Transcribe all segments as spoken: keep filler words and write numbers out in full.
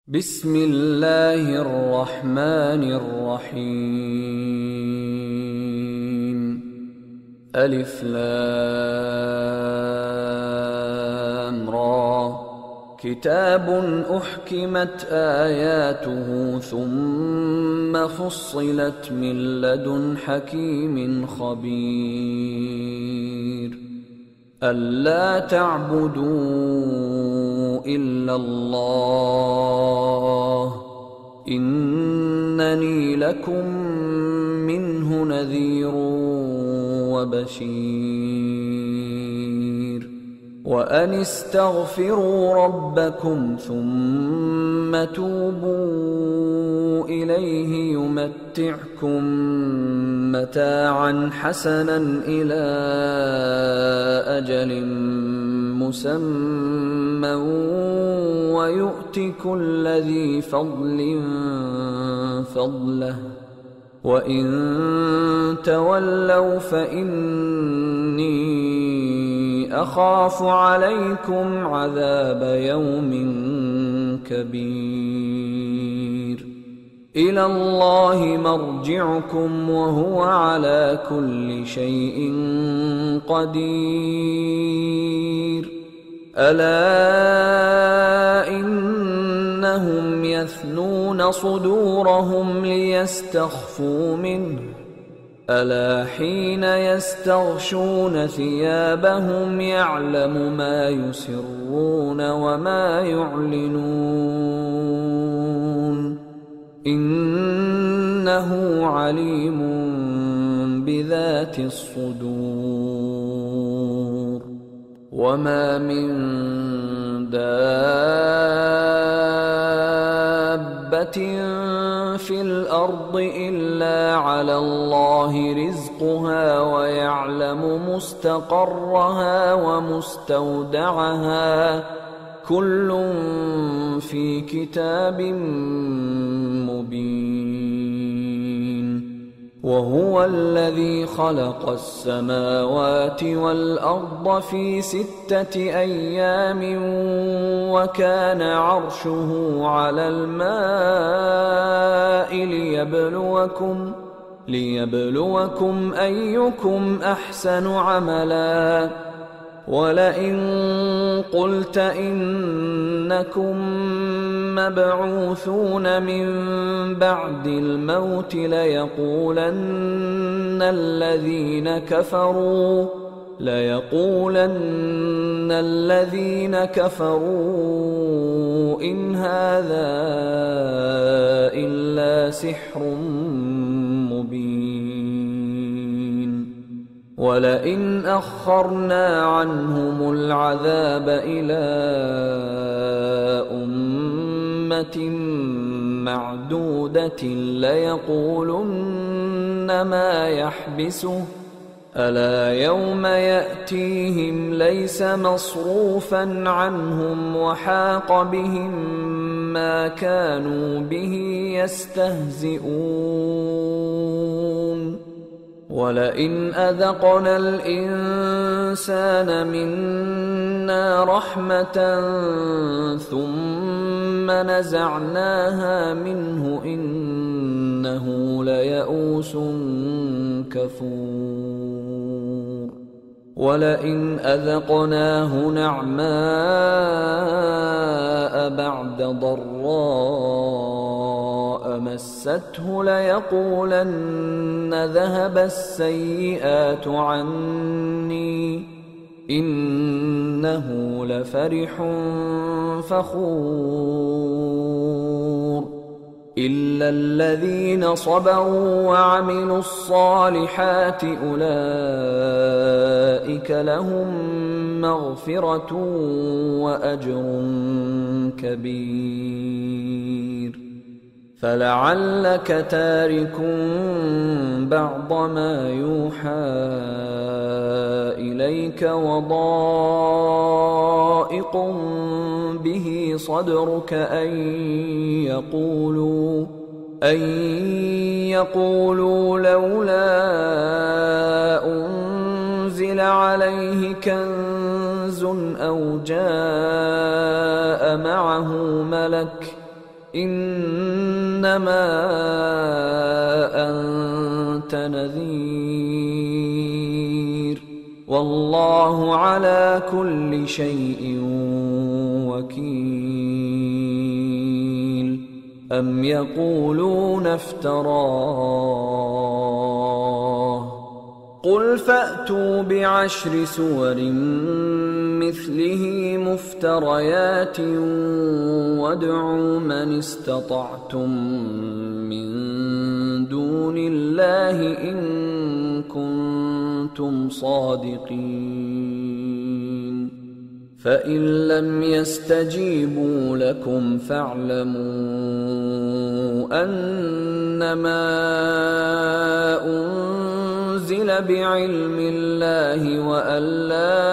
بسم الله الرحمن الرحيم. ألف لام را. كتاب أحكمت آياته ثم فصلت من لدن حكيم خبير. ألا تعبدوا إلا الله إنني لكم منه نذير وبشير. وأن استغفروا ربكم ثم توبوا إليه يمتعكم متاعا حسنا إلى أجل مسمى ويؤت كل ذي فضل فضله وإن تولوا فإني أخاف عليكم عذاب يوم كبير. إلى الله مرجعكم وهو على كل شيء قدير. ألا إنهم يثنون صدورهم ليستخفوا منه ألا حين يستغشون ثيابهم يعلم ما يسرون وما يعلنون إنه عليم بذات الصدور. وما من دابة في الأرض إلا على الله رزقها ويعلم مستقرها ومستودعها كل في كتاب مبين. وهو الذي خلق السماوات والأرض في ستة أيام وكان عرشه على الماء ليبلوكم ليبلوكم أيكم أحسن عملا. ولئن قلت إنكم مبعوثون من بعد الموت ليقولن الذين كفروا ليقولن الذين كفروا إن هذا إلا سحر مبين. ولئن أخرنا عنهم العذاب إلى أمة معدودة ليقولن ما يحبسه ألا يوم يأتيهم ليس مصروفا عنهم وحاق بهم ما كانوا به يستهزئون. ولئن أذقنا الإنسان منا رحمة ثم نزعناها منه إنه ليئوس كفور. ولئن أذقناه نعماء بعد ضراء مسته ليقولن ذهب السيئات عني إنه لفرح فخور. إلا الذين صبروا وعملوا الصالحات أولئك لهم مغفرة وأجر كبير. فلعلك تارك بعض ما يوحى إليك وضائق به صدرك أن يقولوا أن يقولوا لولا أنزل عليه كنز أو جاء معه ملك إنما أنت نذير والله على كل شيء وكيل أم يقولون افتراه قل فأتوا بعشر سور مثله مفتريات وادعوا من استطعتم من دون الله إن كنتم صادقين فإن لم يستجيبوا لكم فاعلموا أنما أنزل بعلم الله وأن لا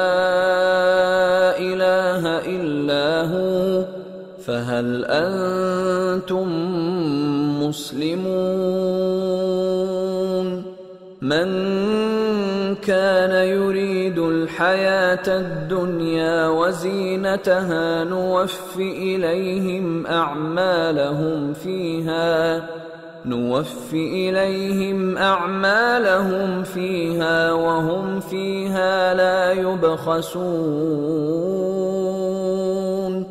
إله إلا هو فهل أنتم مسلمون من كان يريد الحياة الدنيا وزينتها نوف إليهم أعمالهم فيها نوف إليهم أعمالهم فيها وهم فيها لا يبخسون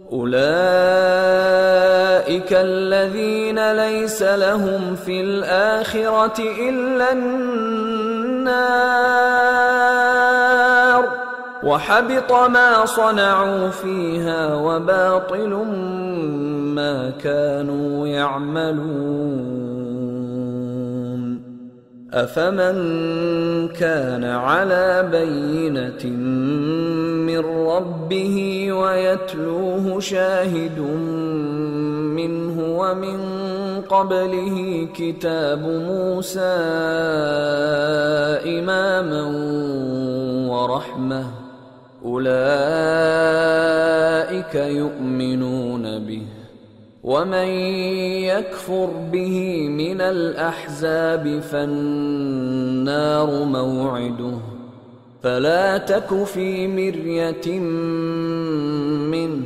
أولئك الذين ليس لهم في الآخرة إلا النار وحبط ما صنعوا فيها وباطل ما كانوا يعملون أفمن كان على بينة من ربه ويتلوه شاهد منه ومن قبله كتاب موسى إماما ورحمة أولئك يؤمنون به ومن يكفر به من الأحزاب فالنار موعده فلا تك في مرية منه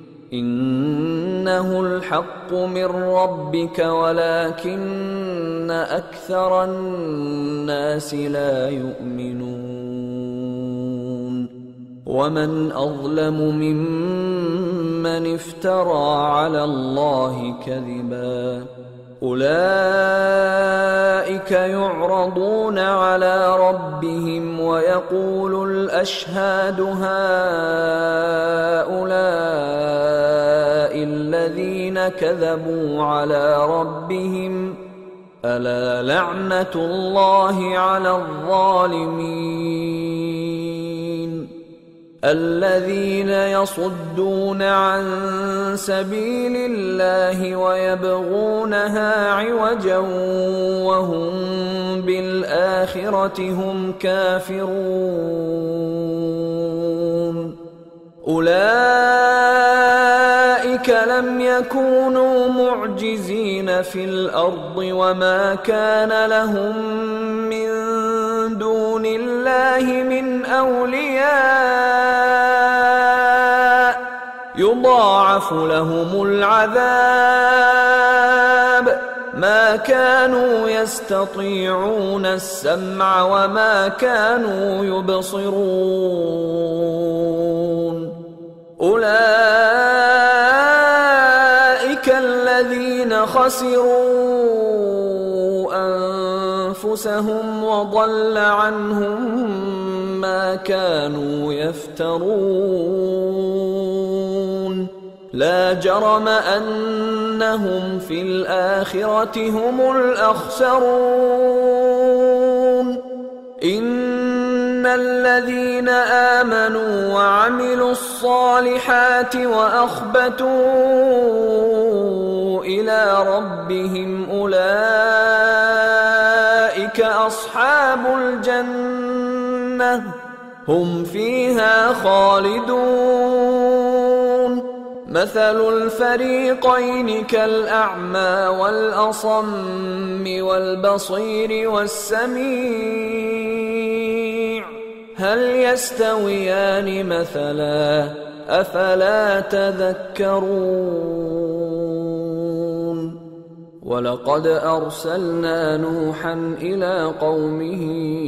إنه الحق من ربك ولكن أكثر الناس لا يؤمنون ومن أظلم ممن افترى على الله كذبا أولئك يعرضون على ربهم ويقول الأشهاد هؤلاء الذين كذبوا على ربهم ألا لعنة الله على الظالمين الذين يصدون عن سبيل الله ويبغونها عوجا وهم بالآخرة هم كافرون أولئك لم يكونوا معجزين في الأرض وما كان لهم من دون الله من أولياء يضاعف لهم العذاب ما كانوا يستطيعون السمع وما كانوا يبصرون أولئك الذين خسروا أنفسهم وضل عنهم ما كانوا يفترون لا جرم أنهم في الآخرة هم الأخسرون إن الذين آمنوا وعملوا الصالحات وأخبتوا إلى ربهم أولئك أصحاب الجنة هم فيها خالدون مثل الفريقين كالأعمى والأصم والبصير والسميع هل يستويان مثلا أفلا تذكرون ولقد أرسلنا نوحا إلى قومه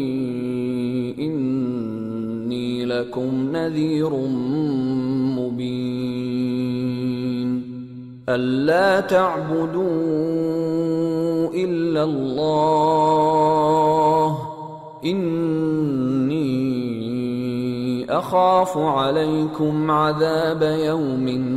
إني لكم نذير مبين ألا تعبدوا إلا الله إني أخاف عليكم عذاب يوم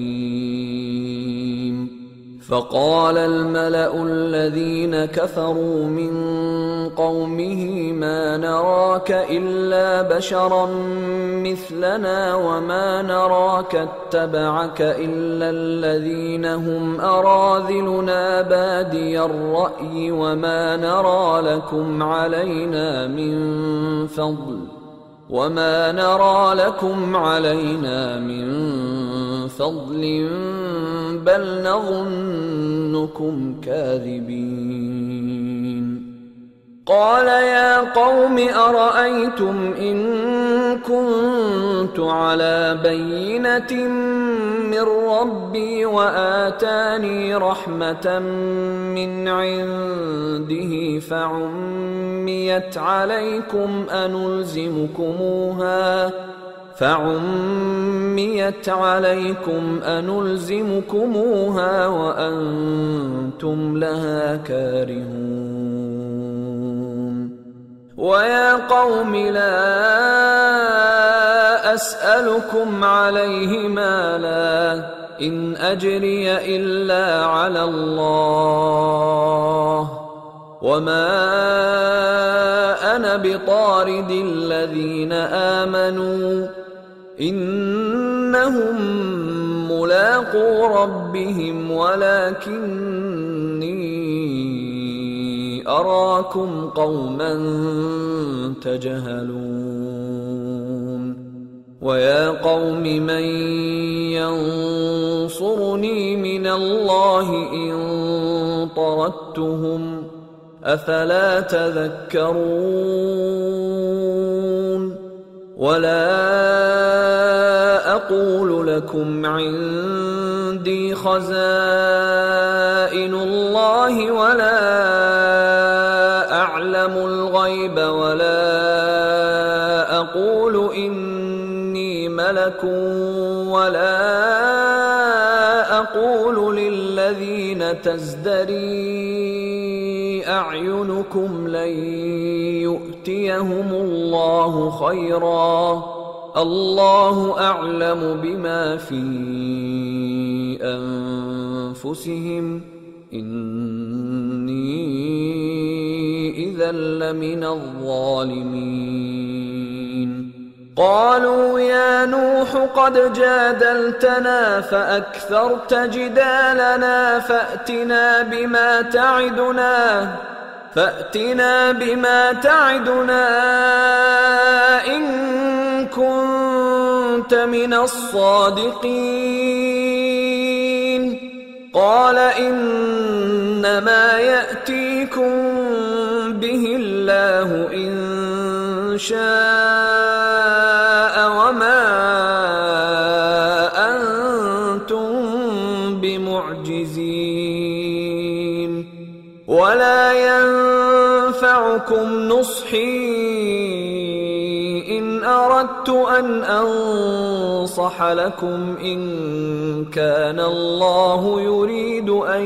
أليم فقال الملأ الذين كفروا من قومه ما نراك إلا بشرا مثلنا وما نراك اتبعك إلا الذين هم أراذلنا بادي الرأي وما نرى لكم علينا من فضل وما نرى لكم علينا من فضل بل نظنكم كاذبين قال يا قوم أرأيتم إن كنت على بينة من ربي وآتاني رحمة من عنده فعميت عليكم أنلزمكموها فعميت عليكم أنلزمكموها وأنتم لها كارهون ويا قوم لا أسألكم عليه مالا إن أجري إلا على الله وما أنا بطارد الذين آمنوا إنهم ملاقو ربهم ولكني أراكم قوما تجهلون ويا قوم من ينصرني من الله إن طردتهم أفلا تذكرون ولا أقول لكم عندي خزائن الله ولا أعلم الغيب ولا أقول إني ملك ولا أقول للذين تزدري أعينكم لن يؤتيهم الله خيرا الله أعلم بما في أنفسهم إني إذا لمن الظالمين قالوا يا نوح قد جادلتنا فأكثرت جدالنا فأتنا بما تعدنا فأتنا بما تعدنا إن كنت من الصادقين قال إنما يأتيكم به الله إن شاء وما أنتم بمعجزين ولا ينفعكم نصحي إن أردت أن أنصح لكم إن كان الله يريد أن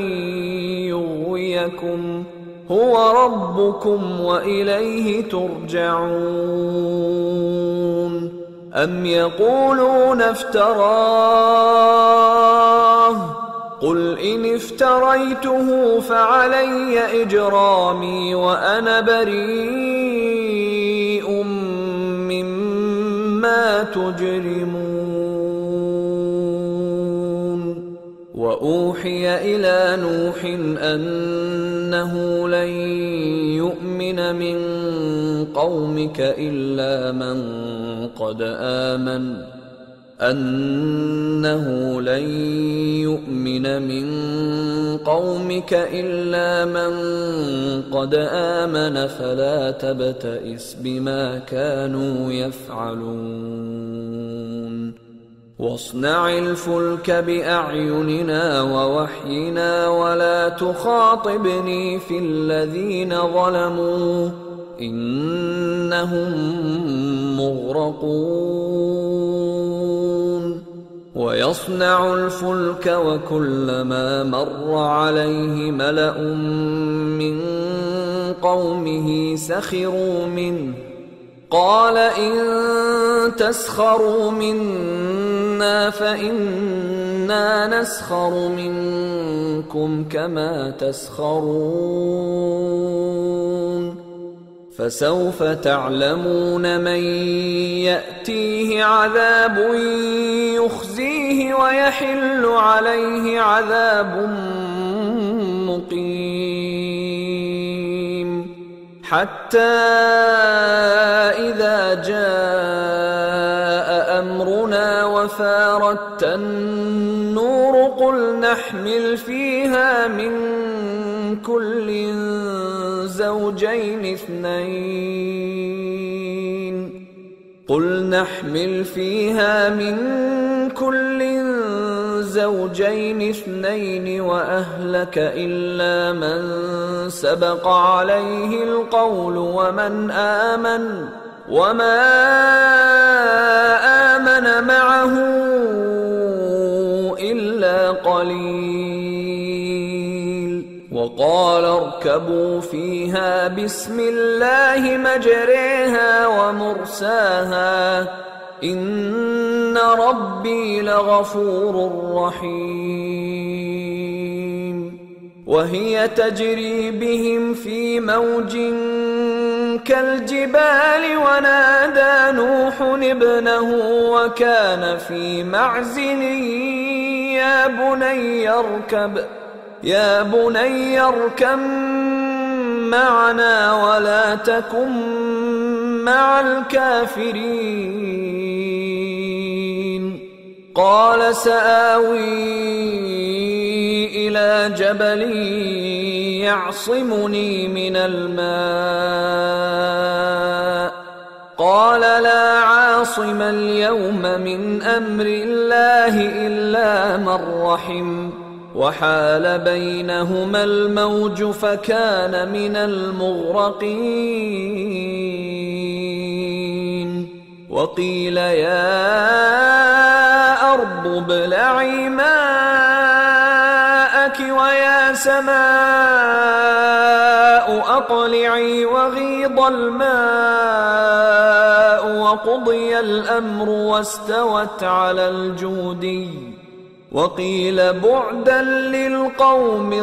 يغويكم هو ربكم وإليه ترجعون أم يقولون افتراه قل إن افتريته فعلي إجرامي وأنا بريء مما تجرمون وأوحي إلى نوح أنه لن يؤمن من قومك إلا من قد آمن أنه لن يؤمن من قومك إلا من قد آمن فلا تبتئس بما كانوا يفعلون واصنع الفلك بأعيننا ووحينا ولا تخاطبني في الذين ظلموا إنهم مغرقون ويصنع الفلك وكلما مر عليه ملأ من قومه سخروا منه قال إن تسخروا منا فإنا نسخر منكم كما تسخرون فسوف تعلمون من يأتيه عذاب يخزيه ويحل عليه عذاب مقيم حتى إذا جاء أمرنا وفارت النور قل نحمل فيها من كل زوجين اثنين قل نحمل فيها من كل زوجين اثنين وأهلك إلا من سبق عليه القول ومن آمن وما آمن معه إلا قليل وقال اركبوا فيها بسم الله مجريها ومرساها إن ربي لغفور رحيم وهي تجري بهم في موج كالجبال ونادى نوح ابنه وكان في معزل يا بني اركب يا بني اركب معنا ولا تكن مع الكافرين قال سآوي إلى جبل يعصمني من الماء قال لا عاصم اليوم من أمر الله إلا من رحم وحال بينهما الموج فكان من المغرقين وقيل يا أرض ابلعي ماءك ويا سماء أقلعي وغيض الماء وقضي الأمر واستوت على الجودي وقيل بعدا للقوم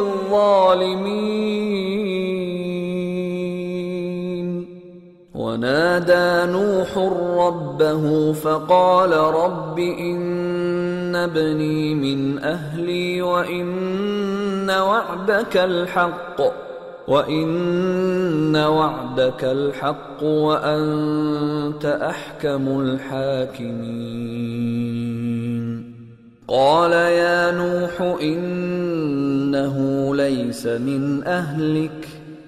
الظالمين ونادى نوح ربه فقال رب إن ابني من أهلي وإن وعدك الحق وإن وعدك الحق وأنت أحكم الحاكمين قال يا نوح إنه ليس من أهلك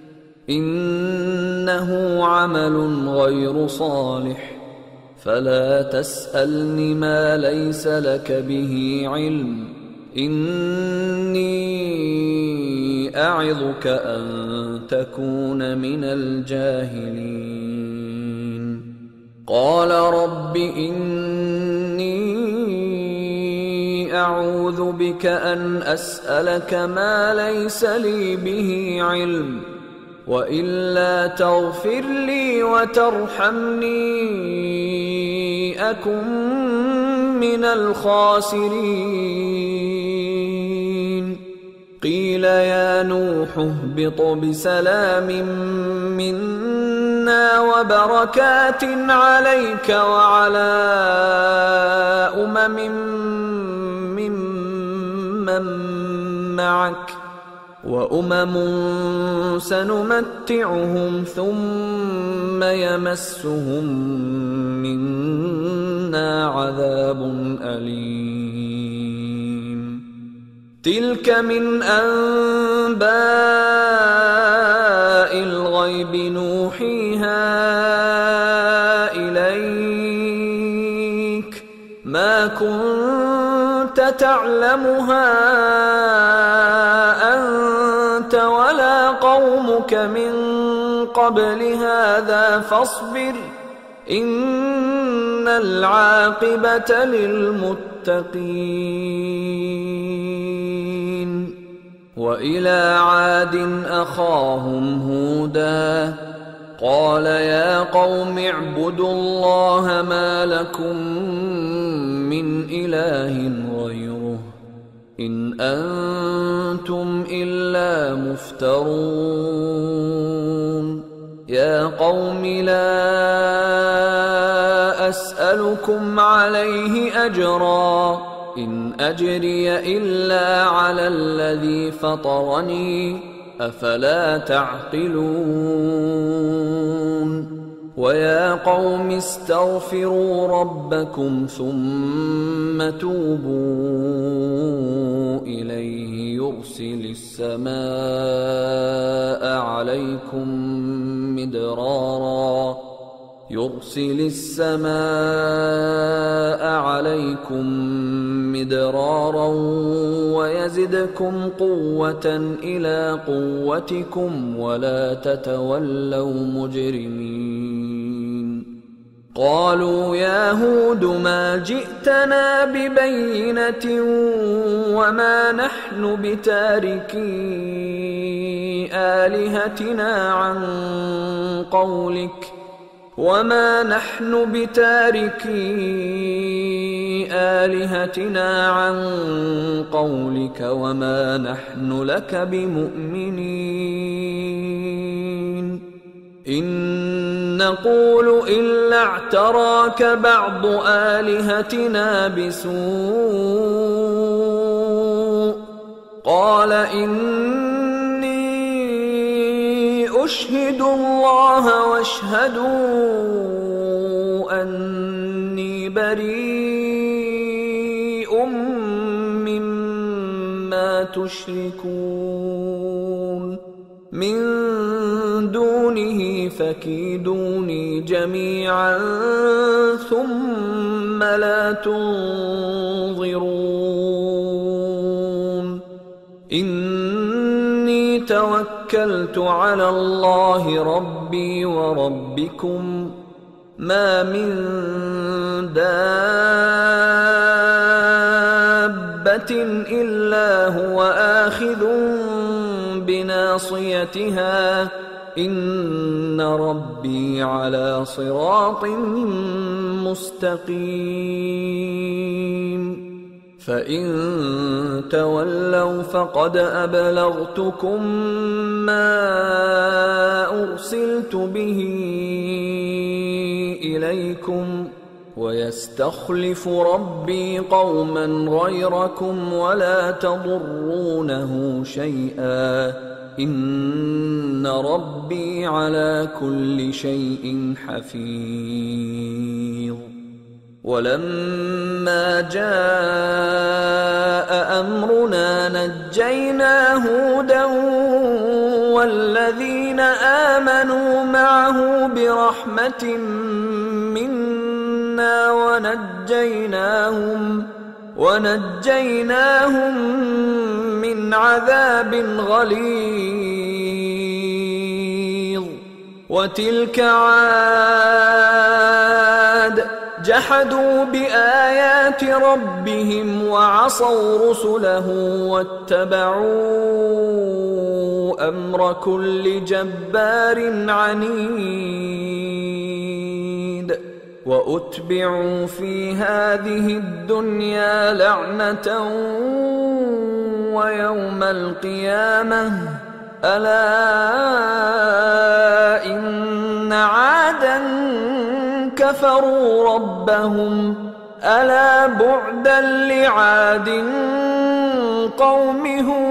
إنه عمل غير صالح فلا تسألني ما ليس لك به علم إني أعظك أن تكون من الجاهلين قال رب إني أعوذ بك أن أسألك ما ليس لي به علم وإلا تغفر لي وترحمني أكن من الخاسرين قيل يا نوح اهبط بسلام منا وبركات عليك وعلى أمم ممن معك وأمم سنمتعهم ثم يمسهم منا عذاب أليم تلك من أنباء الغيب نوحيها إليك ما كنت تعلمها أنت ولا قومك من قبل هذا فاصبر إن العاقبة للمتقين. وإلى عاد أخاهم هودا قال يا قوم اعبدوا الله ما لكم من إله غيره إن أنتم إلا مفترون. يا قوم لا أسألكم عليه أجرا إن أجري إلا على الذي فطرني أفلا تعقلون. ويا قوم استغفروا ربكم ثم توبوا إليه يرسل السماء عليكم مدرارا يرسل السماء عليكم مدرارا ويزدكم قوة إلى قوتكم ولا تتولوا مجرمين. قالوا يا هود ما جئتنا ببينة وما نحن بتاركي آلهتنا عن قولك وما نحن بتاركي آلهتنا عن قولك وما نحن لك بمؤمنين. إن نقول إلا اعتراك بعض آلهتنا بسوء قال إني أشهد الله واشهدوا أني بريء مما تشركون من دونه فكيدوني جميعا ثم لا تنظرون. إني توكلت على الله ربي وربكم ما من دابة إلا هو آخذ بناصيتها إن ربي على صراط مستقيم. فإن تولوا فقد أبلغتكم ما أرسلت به إليكم ويستخلف ربي قوما غيركم ولا تضرونه شيئا إن ربي على كل شيء حفيظ. ولما جاء أمرنا نجينا هودا والذين آمنوا معه برحمة منا ونجيناهم ونجيناهم من عذاب غليظ. وتلك عاد جحدوا بآيات ربهم وعصوا رسله واتبعوا أمر كل جبار عنيد. وأتبعوا في هذه الدنيا لعنة ويوم القيامة ألا إن عادا كفروا ربهم ألا بعدا لعاد قوم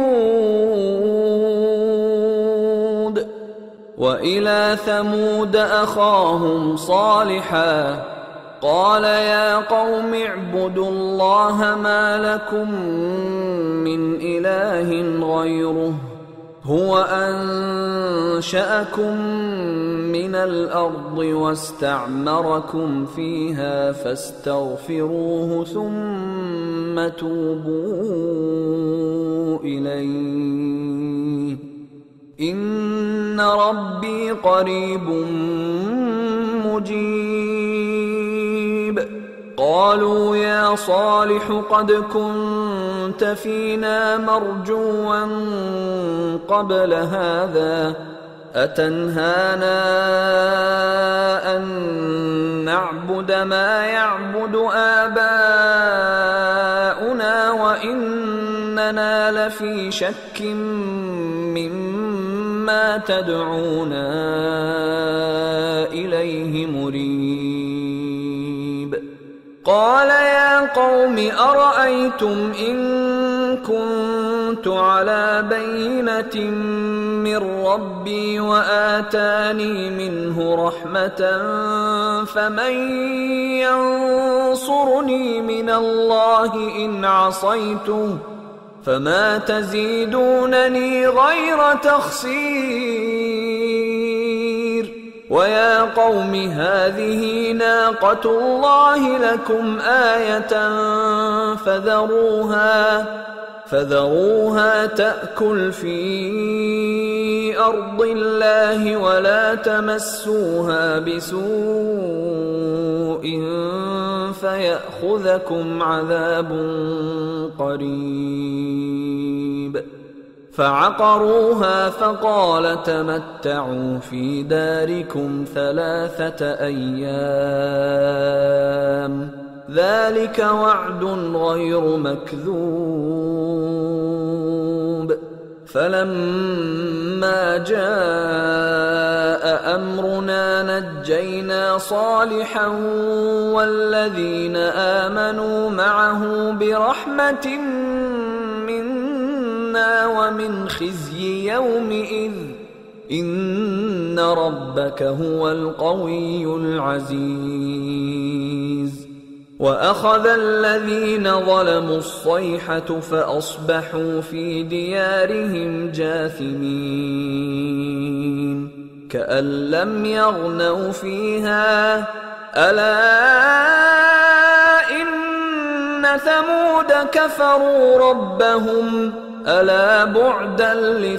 هود. وإلى ثمود أخاهم صالحا قال يا قوم اعبدوا الله ما لكم من إله غيره هو أنشأكم من من الأرض واستعمركم فيها فاستغفروه ثم توبوا إليه إن ربي قريب مجيب. قالوا يا صالح قد كنت فينا مرجوا قبل هذا أتنهانا أن نعبد ما يعبد آباؤنا وإننا لفي شك مما تدعونا إليه مريب. قال يا قوم أرأيتم إن كنت على بينة من ربي وآتاني منه رحمة فمن ينصرني من الله إن عصيته فما تزيدونني غير تخسير. ويا قوم هذه ناقة الله لكم آية فذروها فذروها تأكل في أرض الله ولا تمسوها بسوء فيأخذكم عذاب قريب. فعقروها فقال تمتعوا في داركم ثلاثة أيام ذلك وعد غير مكذوب. فلما جاء أمرنا نجينا صالحا والذين آمنوا معه برحمة منا ومن خزي يومئذ إن ربك هو القوي العزيز. وأخذ الذين ظلموا الصيحة فأصبحوا في ديارهم جاثمين كأن لم يغنوا فيها ألا إن ثمود كفروا ربهم ألا بعدا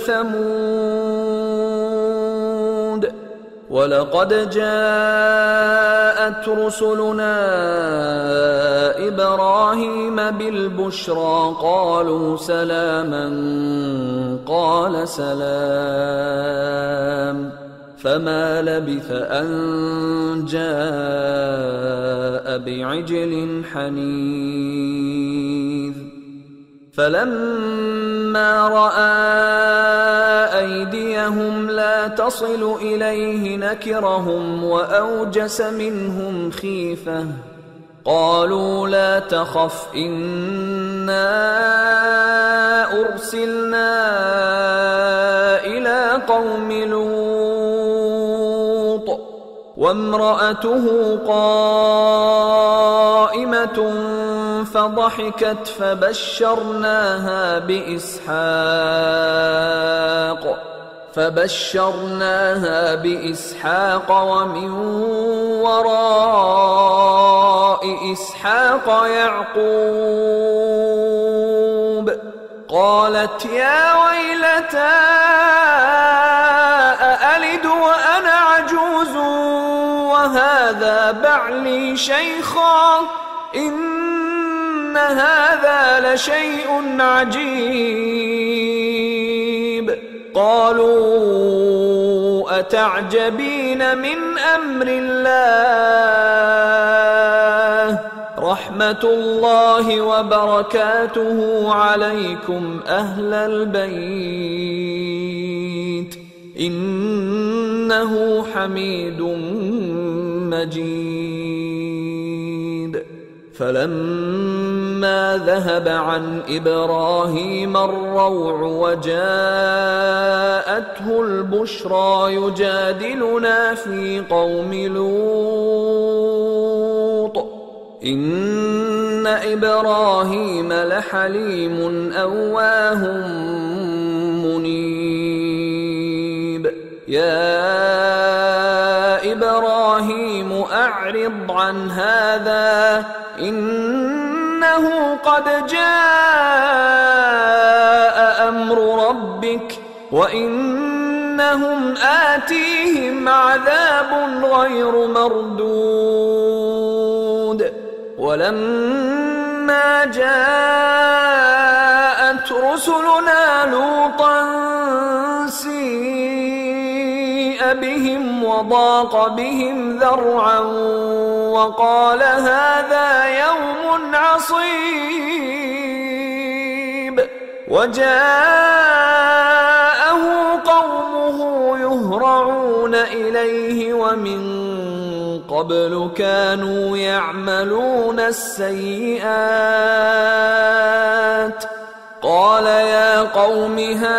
لثمود. ولقد جاءت رسلنا إبراهيم بالبشرى قالوا سلاما قال سلام فما لبث أن جاء بعجل حنيذ. فلما رأى أيديهم لا تصل إليه نكرهم وأوجس منهم خيفة قالوا لا تخف إنا أرسلنا إلى قوم لوط وامرأته قائمة فضحكت فبشرناها بإسحاق فبشرناها بإسحاق ومن وراء إسحاق يعقوب. قالت يا ويلتى أألد وأنا عجوز وهذا بعلي شيخا إن هذا لشيء عجيب. قالوا أتعجبين من أمر الله رحمة الله وبركاته عليكم أهل البيت إنه حميد مجيد. فلما ذهب عن إبراهيم الروع وجاءته البشرى يجادلنا في قوم لوط إن إبراهيم لحليم أواه منيب. يا فأعرض عن هذا إنه قد جاء أمر ربك وإنهم آتيهم عذاب غير مردود ولما جاءت رسلنا لوطا سيء بهم وضاق بهم ذرعا وقال هذا يوم عصيب وجاءه قومه يهرعون إليه ومن قبل كانوا يعملون السيئات قال يا قوم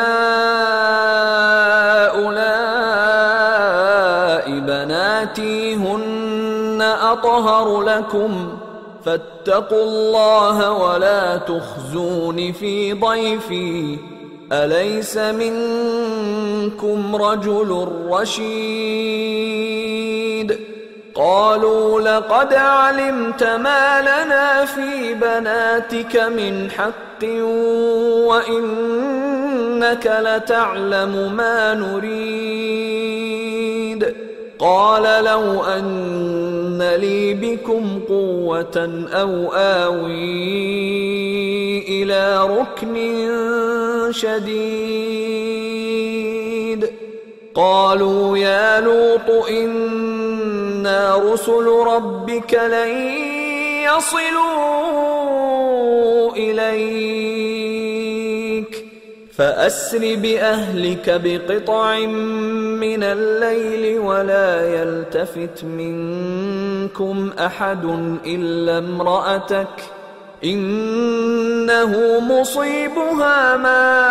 هؤلاء بناتي هن أطهر لكم فاتقوا الله ولا تخزون في ضيفي أليس منكم رجل رشيد قالوا لقد علمت ما لنا في بناتك من حق وإنك لتعلم ما نريد قال لو أن لي بكم قوة أو آوي إلى ركن شديد قالوا يا لوط إنا رسل ربك لن يصلوا إليك فأسر بأهلك بقطع من الليل ولا يلتفت منكم أحد إلا امرأتك إنه مصيبها ما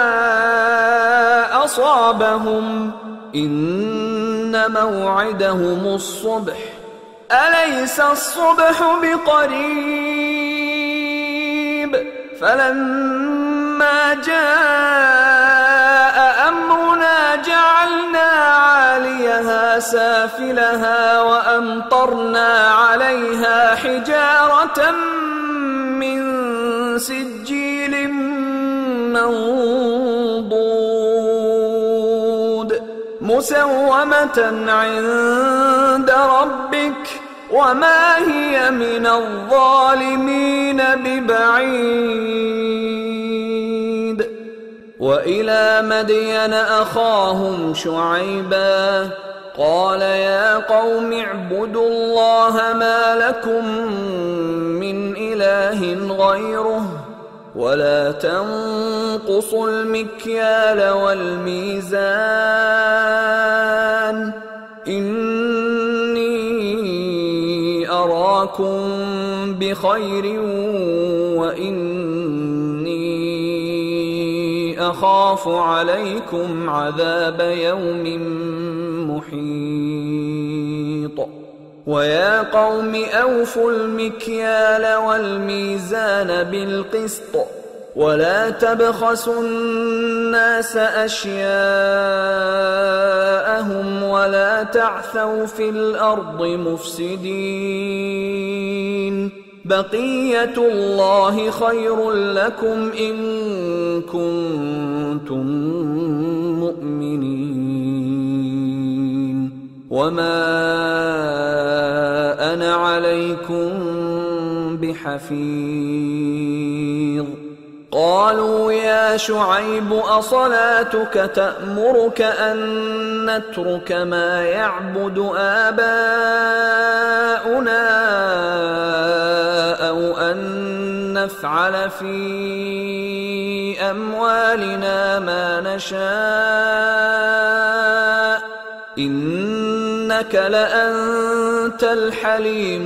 أصابهم إن موعدهم الصبح أليس الصبح بقريب فلما جاء أمرنا جعلنا عاليها سافلها وأمطرنا عليها حجارة من سجيل منضود مسومة عند ربك وما هي من الظالمين ببعيد وإلى مدين أخاهم شعيبا قال يا قوم اعبدوا الله ما لكم من إله غيره ولا تنقصوا المكيال والميزان إني أراكم بخير وإني أخاف عليكم عذاب يوم محيط ويا قوم أوفوا المكيال والميزان بالقسط ولا تبخسوا الناس أشياءهم ولا تعثوا في الأرض مفسدين بقية الله خير لكم إن كنتم مؤمنين وما أنا عليكم بحفيظ قالوا يا شعيب أصلاتك تأمرك أن نترك ما يعبد آباؤنا أو أن نفعل في أموالنا ما نشاء إنك لأنت الحليم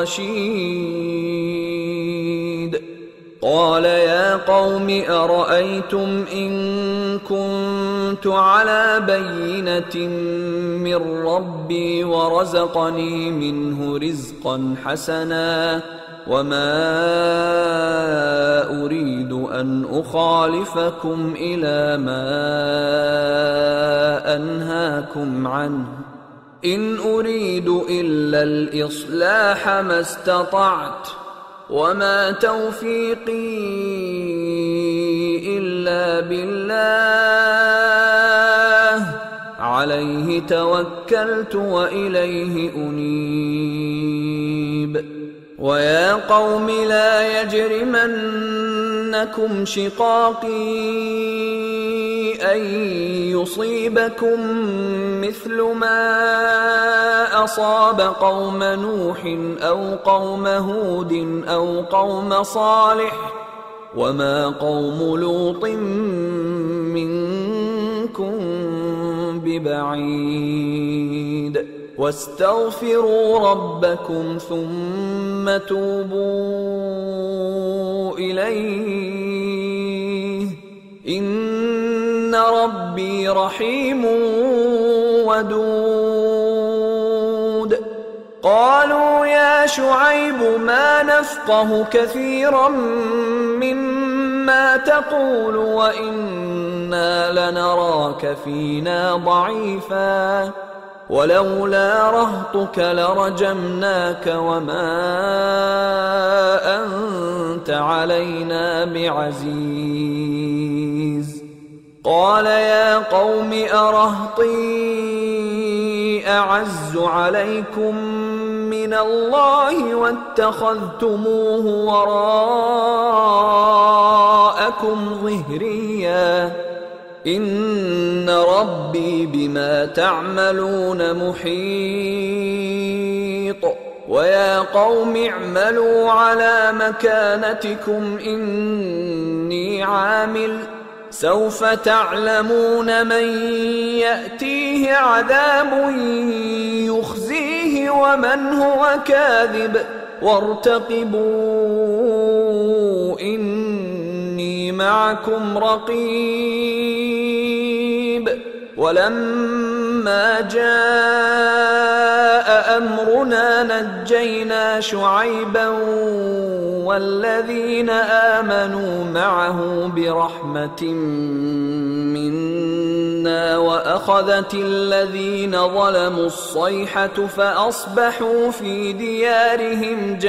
الرشيد قال يا قوم أرأيتم إن كنت على بينة من ربي ورزقني منه رزقا حسنا وما أريد أن أخالفكم إلى ما أنهاكم عنه إن أريد إلا الإصلاح ما استطعت وما توفيقي إلا بالله عليه توكلت وإليه أنيب ويا قوم لا يجرمنكم شقاقي أن يصيبكم مثل ما أصاب قوم نوح أو قوم هود أو قوم صالح وما قوم لوط منكم ببعيد واستغفروا ربكم ثم توبوا إليه إن ربي رحيم ودود قالوا يا شعيب ما نفقه كثيرا مما تقول وإنا لنراك فينا ضعيفا ولولا رهطك لرجمناك وما أنت علينا بعزيز قال يا قوم أرهطي أعز عليكم من الله واتخذتموه وراءكم ظهريا إن ربي بما تعملون محيط ويا قوم اعملوا على مكانتكم إني عامل سوف تعلمون من يأتيه عذاب يخزيه ومن هو كاذب وارتقبوا إني معكم رقيب ولما جاء أمرنا نجينا شعيبا والذين آمنوا معه برحمة منا وأخذت الذين ظلموا الصيحة فأصبحوا في ديارهم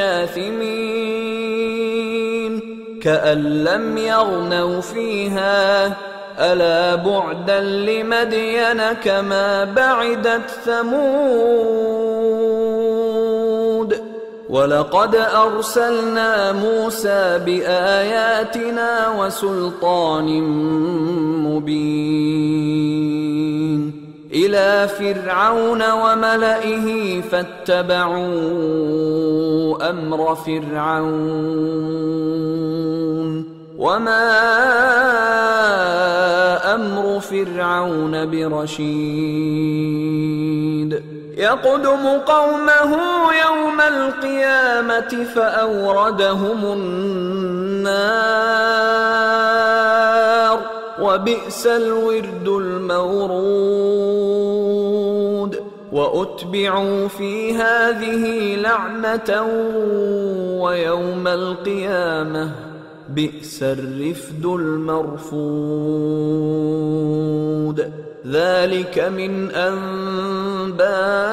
جاثمين كأن لم يغنوا فيها ألا بعدا لمدين كما بعدت ثمود ولقد أرسلنا موسى بآياتنا وسلطان مبين إلى فرعون وملئه فاتبعوا أمر فرعون وما أمر فرعون برشيد يقدم قومه يوم القيامة فأوردهم النار وبئس الورد المورود وأتبعوا في هذه لعنة ويوم القيامة بئس الرفد المرفود ذلك من أنباء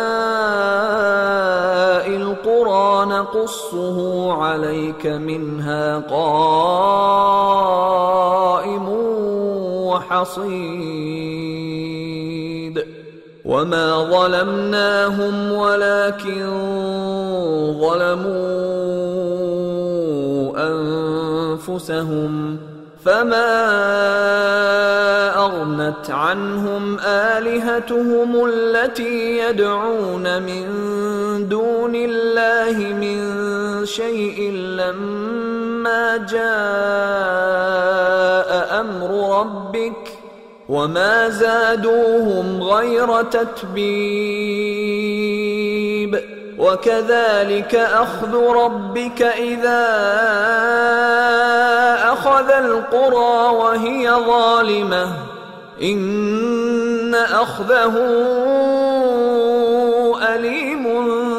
القرى نقصه عليك منها قائم وحصيد وما ظلمناهم ولكن ظلموا أنفسهم فما أغنت عنهم آلهتهم التي يدعون من دون الله من شيء لما جاء أمر ربك وما زادوهم غير تتبيب وكذلك أخذ ربك إذا أخذ القرى وهي ظالمة إن أخذه أليم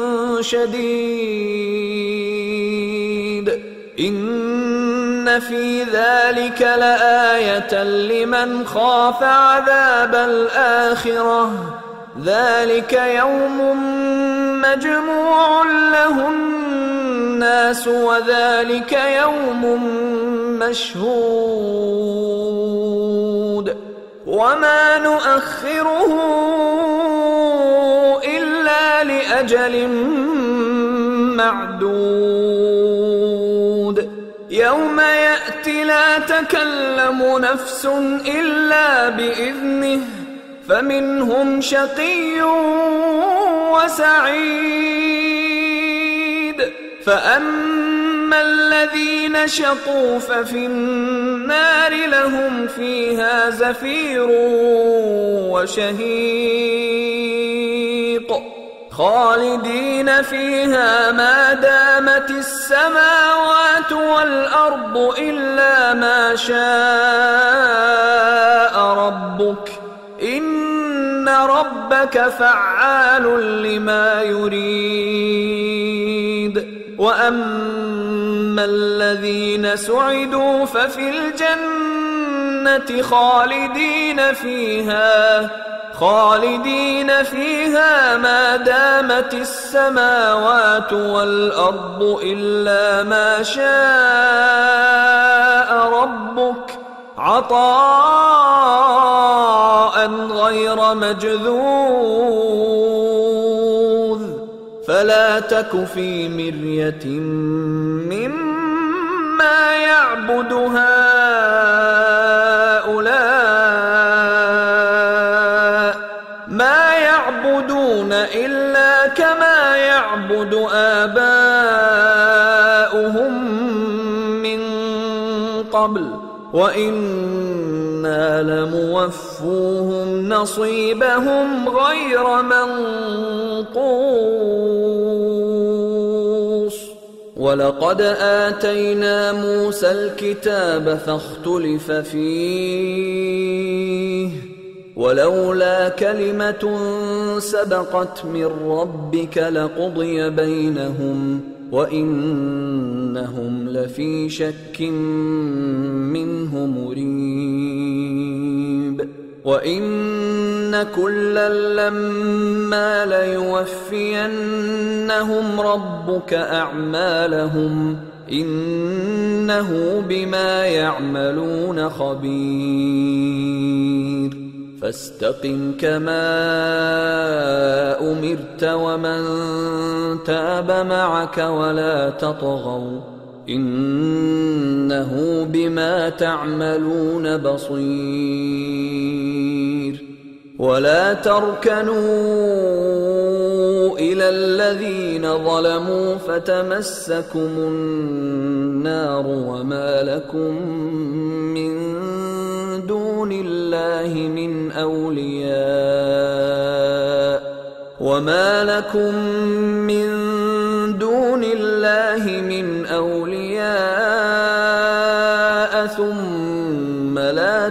شديد إن في ذلك لآية لمن خاف عذاب الآخرة ذلك يوم مجموع له الناس وذلك يوم مشهود وما نؤخره إلا لأجل معدود يوم يأتي لا تكلم نفس إلا بإذنه فمنهم شقي وسعيد فأما الذين شقوا ففي النار لهم فيها زفير وشهيق خالدين فيها ما دامت السماوات والأرض إلا ما شاء ربك إن ربك فعال لما يريد وأما الذين سعدوا ففي الجنة خالدين فيها خالدين فيها ما دامت السماوات والأرض إلا ما شاء ربك عطاء غير مجذوذ فلا تك في مرية مما يعبد هؤلاء ما يعبدون إلا كما يعبد آباؤهم من قبل وإنا لموفوهم نصيبهم غير منقوص ولقد آتينا موسى الكتاب فاختلف فيه ولولا كلمة سبقت من ربك لقضي بينهم وإنهم لفي شك منه مريب وإن كلا لما ليوفينهم ربك أعمالهم إنه بما يعملون خبير فاستقم كما أمرت ومن تاب معك ولا تطغوا إنه بما تعملون بصير ولا تركنوا إلى الذين ظلموا فتمسكم النار وما لكم من دون الله من أولياء وما لكم من دون الله من أولياء ثم لا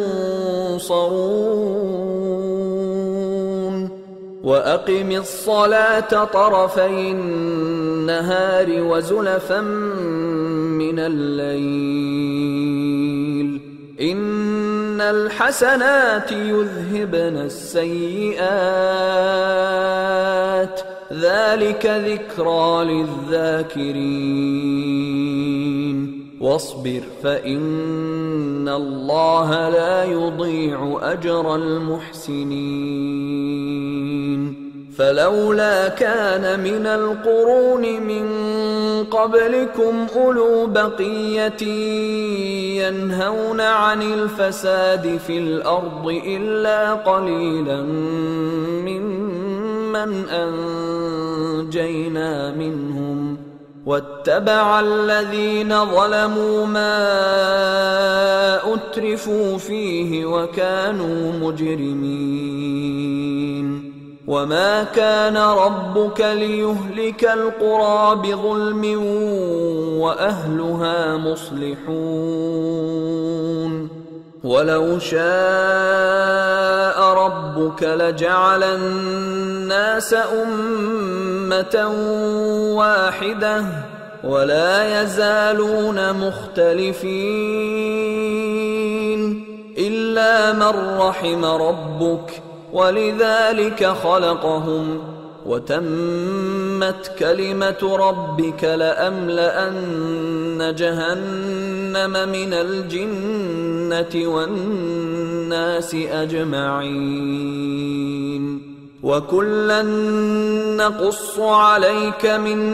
تنصرون وأقم الصلاة طرفي النهار وزلفا من الليل إن الحسنات يذهبن السيئات ذلك ذكرى للذاكرين واصبر فإن الله لا يضيع أجر المحسنين فلولا كان من القرون من قبلكم أولو بقية ينهون عن الفساد في الأرض إلا قليلا ممن أنجينا منهم واتبع الذين ظلموا ما أترفوا فيه وكانوا مجرمين وما كان ربك ليهلك القرى بظلم وأهلها مصلحون ولو شاء ربك لجعل الناس أمة واحدة ولا يزالون مختلفين إلا من رحم ربك ولذلك خلقهم وتمت كلمة ربك لأملأن جهنم من الجنة والناس أجمعين وكلا نقص عليك من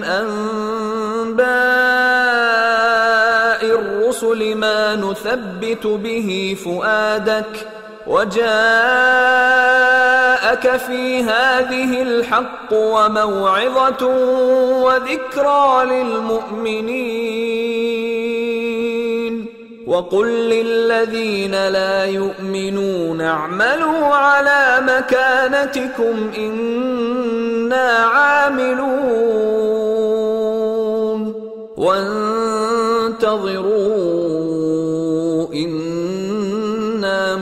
أنباء الرسل ما نثبت به فؤادك وجاءك في هذه الحق وموعظة وذكرى للمؤمنين وقل للذين لا يؤمنون اعملوا على مكانتكم إنا عاملون وانتظروا إنا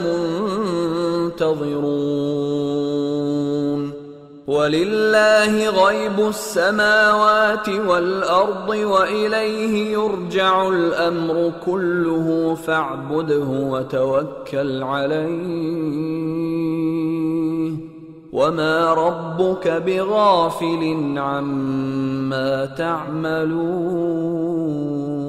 منتظرون ولله غيب السماوات والأرض وإليه يرجع الأمر كله فاعبده وتوكل عليه وما ربك بغافل عما تعملون